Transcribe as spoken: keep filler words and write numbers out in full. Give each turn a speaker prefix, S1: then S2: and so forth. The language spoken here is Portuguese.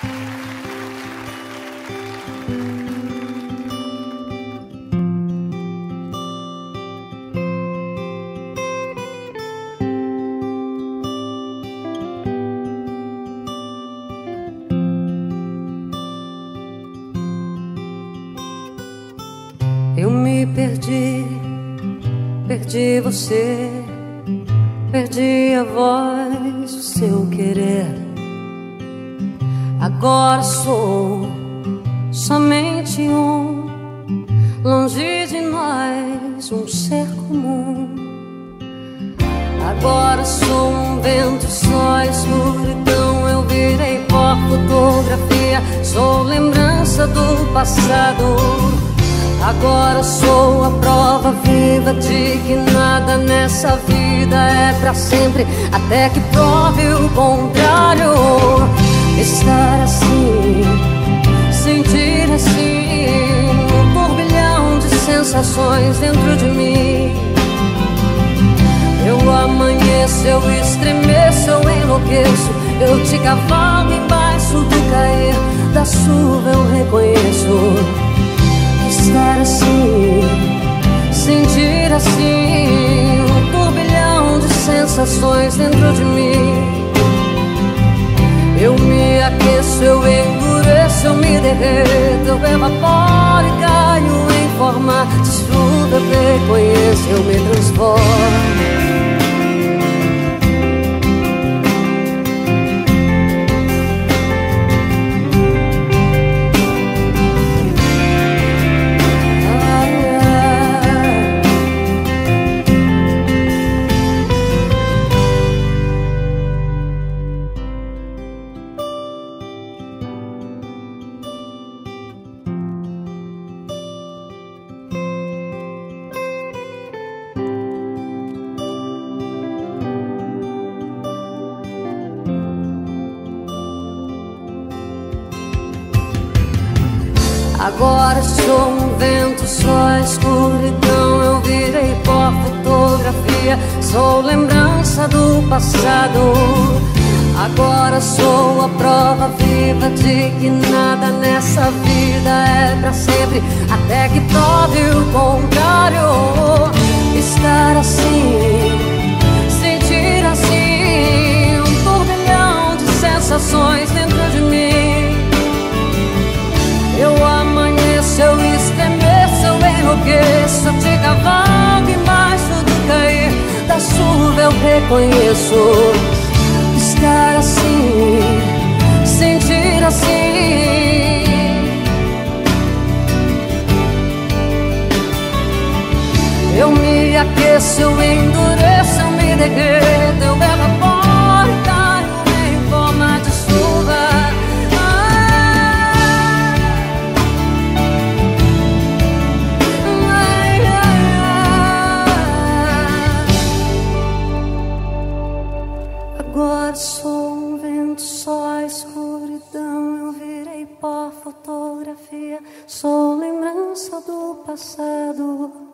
S1: Eu me perdi, perdi você, perdi a voz, o seu querer. Agora sou somente um, longe de nós, um ser comum. Agora sou um vento, só escuridão. Eu virei pó, fotografia, sou lembrança do passado. Agora sou a prova viva de que nada nessa vida é pra sempre, até que prove o contrário. Estar assim, sentir assim, um turbilhão de sensações dentro de mim. Eu amanheço, eu estremeço, eu enlouqueço, eu te cavalo embaixo do cair da chuva, eu reconheço. Estar assim, sentir assim, um turbilhão de sensações dentro de mim. Eu me aqueço, eu endureço, eu me derreto, eu evaporo e caio em forma de chuva. Eu reconheço, eu me transformo. Agora sou um vento, só escuridão. Eu virei pó, fotografia, sou lembrança do passado. Agora sou a prova viva de que nada nessa vida é pra sempre, até que prove o contrário. Estar assim, sentir assim, um turbilhão de sensações dentro de mim. Eu amanheço, eu estremeço, eu enlouqueço, eu te cavalo embaixo do cair da chuva. Eu reconheço. Estar assim, sentir assim, eu me aqueço, eu endureço, eu me derreto, eu evaporo e caio em forma de chuva. Agora sou um vento, só escuridão. Eu virei pó, fotografia, sou lembrança do passado.